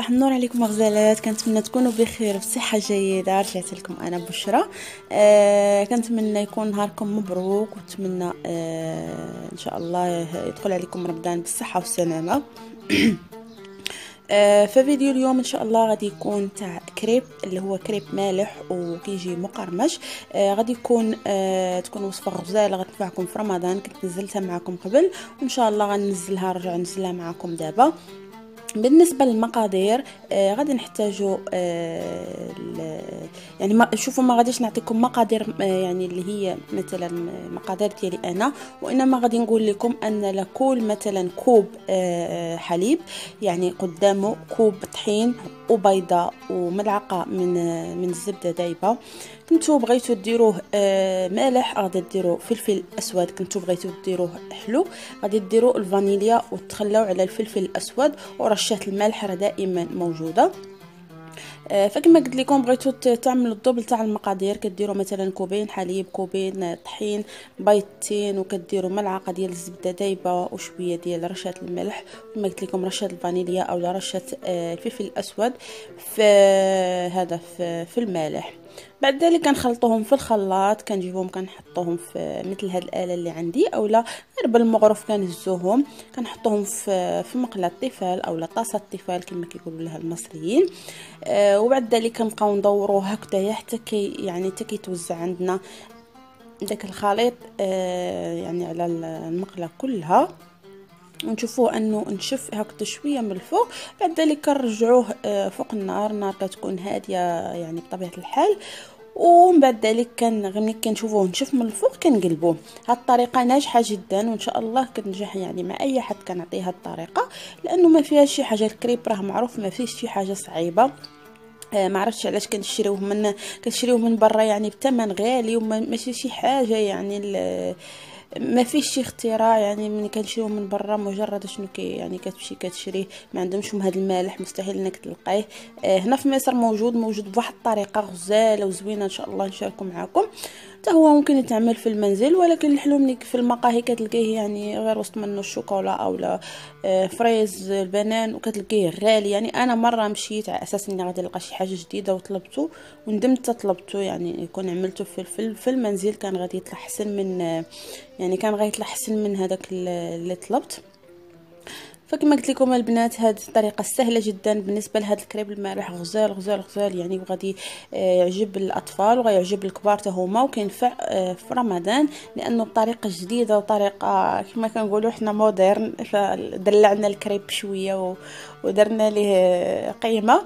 صباح النور عليكم غزالات. كنتمنى تكونوا بخير بصحه جيده. رجعت لكم انا بشرى. كنتمنى يكون نهاركم مبروك، ونتمنى ان شاء الله يدخل عليكم رمضان بالصحه والسلامه. ففيديو اليوم ان شاء الله غادي يكون تاع كريب، اللي هو كريب مالح وكيجي مقرمش. غادي يكون تكون وصفه غزاله غتنفعكم في رمضان. كنت نزلتها معكم قبل وان شاء الله غنزلها نرجع ننزلها معكم دابا. بالنسبه للمقادير غادي نحتاجو يعني شوفوا، ما غاديش نعطيكم مقادير يعني اللي هي مثلا مقادير ديالي انا، وانما غادي نقول لكم ان لكل مثلا كوب حليب يعني قدامه كوب طحين وبيضه وملعقه من الزبده دايبه. كنتو بغيتو ديروه مالح غادي ديروا فلفل اسود، كنتو بغيتو ديروه حلو غادي ديروا الفانيليا وتخلوا على الفلفل الاسود، ورشه الملح راه دائما موجوده. فكما قلت لكم بغيتو تعملوا الدبل تاع المقادير، كديروا مثلا كوبين حليب، كوبين طحين، بيضتين، وكديروا ملعقه ديال الزبده دايبه وشويه ديال رشه الملح، كما قلت لكم رشه الفانيليا او رشه الفلفل الاسود في هذا في المالح. بعد ذلك كنخلطوهم في الخلاط، كنجيبهم كنحطوهم في مثل هاد الاله اللي عندي اولا غير بالمغرف كنهزوهم، كنحطوهم في مقله الطفال اولا طاسه الطفال كما كيقولوا لها المصريين. وبعد ذلك كنبقاو ندوروه هكذا حتى يعني حتى كيتوزع عندنا داك الخليط يعني على المقله كلها، ونشوفوه انه نشف هكذا شويه من الفوق. بعد ذلك كنرجعوه فوق النار كتكون هاديه يعني بطبيعه الحال. ومن بعد ذلك ملي كنشوفوه نشف من الفوق كنقلبوه. هاد الطريقه ناجحه جدا وان شاء الله كتنجح يعني مع اي حد كنعطيه هاد الطريقه، لانه ما فيها شي حاجه. الكريب راه معروف ما فيش شي حاجه صعيبه. ما عرفتش علاش كنشريوه من برا يعني بثمن غالي، وماشي شي حاجه يعني ما فيش شي اختراع. يعني ملي كنشريوه من برا مجرد شنو يعني كتمشي كتشريه، ما عندهمش هذا المالح مستحيل انك تلقاه. هنا في مصر موجود بواحد الطريقه غزاله وزوينه ان شاء الله نشاركو معكم. حتى هو ممكن يتعمل في المنزل، ولكن الحلو ملي في المقاهي كتلقيه يعني غير وسط منه الشوكولا اولا فريز البنان، وكتلقيه غالي. يعني انا مره مشيت على اساس اني غادي نلقى شي حاجه جديده وطلبته وندمت طلبته، يعني يكون عملته في المنزل كان غادي يطلع احسن من يعني كان غيطلع احسن من هذاك اللي طلبت. فكما قلت لكم البنات هذه الطريقه سهله جدا بالنسبه لهذا الكريب المالح، غزال غزال غزال يعني، وغادي يعجب الاطفال وغيعجب الكبار حتى هما، وكينفع في رمضان لانه الطريقه جديده وطريقه كما كنقولوا حنا مودرن، فدلعنا الكريب شويه ودرنا ليه قيمه.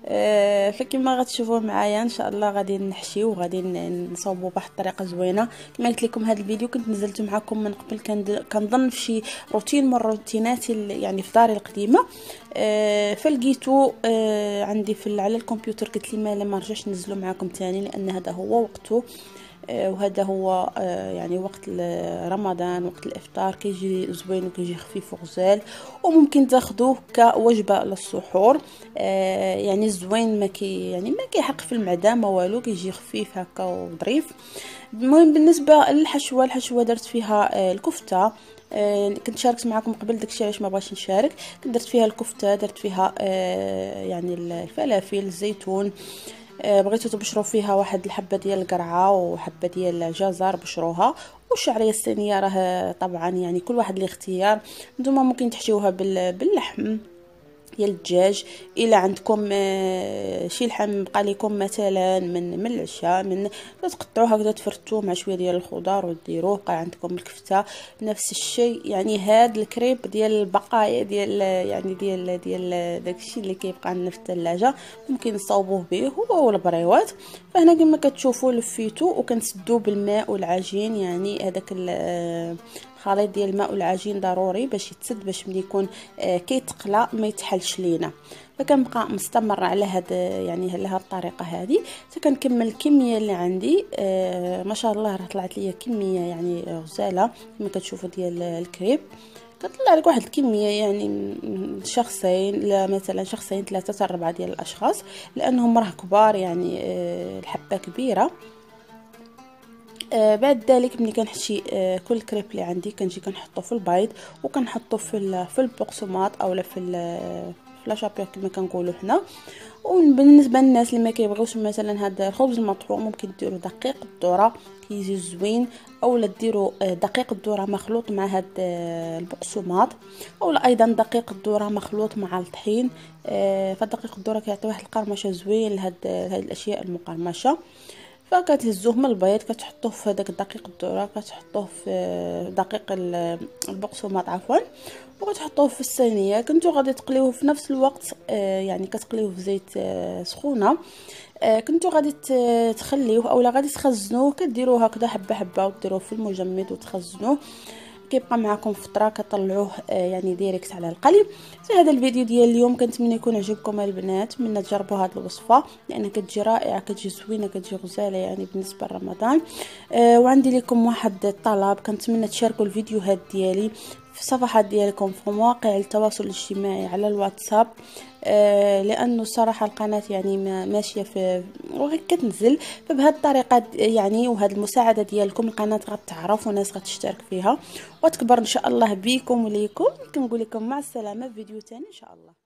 فكما غتشوفوا معايا ان شاء الله غادي نحشيو وغادي نصاوبوا بواحد الطريقه زوينه. كما قلت لكم هذا الفيديو كنت نزلته معكم من قبل، كنظن في شي روتين من روتيناتي يعني في داري القديمه. فلقيتو عندي على الكمبيوتر، قلت لي ما نرجعش ننزلو معكم تاني لان هذا هو وقته. وهذا هو يعني وقت رمضان، وقت الافطار كيجي زوين وكيجي خفيف وغزال، وممكن تاخذوه كوجبه للسحور. يعني زوين ما كيحق في المعده ما والو، كيجي خفيف هكا وظريف. المهم بالنسبه الحشوه درت فيها الكفته. كنت شاركت معكم قبل داكشي علاش ما بغاش نشارك. كنت درت فيها الكفته، درت فيها يعني الفلافل، الزيتون. بغيتو تبشروا فيها واحد الحبه ديال القرعه وحبه ديال الجزر بشروها، والشعريه الصينيه راه طبعا يعني كل واحد الاختيار. نتوما ممكن تحشيوها باللحم ديال الدجاج، الا عندكم شي لحم بقى لكم مثلا من العشاء تقطعوه هكذا تفرتوه مع شويه ديال الخضار وديروه. بقى عندكم الكفته نفس الشيء. يعني هاد الكريب ديال البقايا ديال داكشي اللي كيبقى لنا في الثلاجه ممكن نصاوبوه به هو والبريوات. فهنا كما كتشوفوا لفيتو وكنسدوه بالماء والعجين، يعني هذاك الخليط ديال الماء والعجين ضروري باش يتسد، باش ملي يكون كيتقلى ما يتحلش لينا. فكنبقى مستمر على يعني على هاد الطريقه هذه حتى كنكمل الكميه اللي عندي. ما شاء الله راه طلعت لي كميه يعني غزاله كما كتشوفوا ديال الكريب. كطلع لك واحد الكميه يعني شخصين، لا مثلا شخصين 3 4 ديال الاشخاص، لانهم راه كبار يعني الحبه كبيره. بعد ذلك ملي كنحشي كل كريب اللي عندي كنجي كنحطه في البيض، وكنحطه في البقسماط اولا لا شابيغ كما كنقولوا حنا. وبالنسبه للناس اللي ما كيبغيوش مثلا هذا الخبز المطحون ممكن ديروا دقيق الذره كيجي زوين، اولا ديروا دقيق الذره مخلوط مع هاد البقسماط، اولا ايضا دقيق الذره مخلوط مع الطحين. فدقيق الذره كيعطي واحد القرمشه زوين لهاد الاشياء المقرمشه. فكتهزوه من البيض كتحطوه في هذاك دقيق الذره، كتحطوه في دقيق البقسماط عفوا، وكتحطوه في الصينيه. كنتو غادي تقليوه في نفس الوقت، يعني كتقليوه في زيت سخونه. كنتو غادي تخليوه اولا غادي تخزنوه، كديروه هكذا حبه حبه وديروه في المجمد وتخزنوه، كيبقى معكم فتره كطلعوه يعني ديريكت على القلي. في هذا الفيديو ديال اليوم كنتمنى يكون عجبكم البنات، من تجربوا هذه الوصفه لان كتجي رائعه، كتجي زوينه، كتجي غزاله يعني بالنسبه لرمضان. وعندي لكم واحد الطلب، كنتمنى تشاركوا الفيديوهات ديالي في الصفحات ديالكم في مواقع التواصل الاجتماعي على الواتساب، لانه الصراحه القناه يعني ماشيه في كتنزل، فبهذه الطريقه يعني وهذه المساعده ديالكم القناه غتعرف وناس غتشترك فيها وتكبر ان شاء الله بيكم وليكم. كنقول لكم مع السلامه في فيديو ثاني ان شاء الله.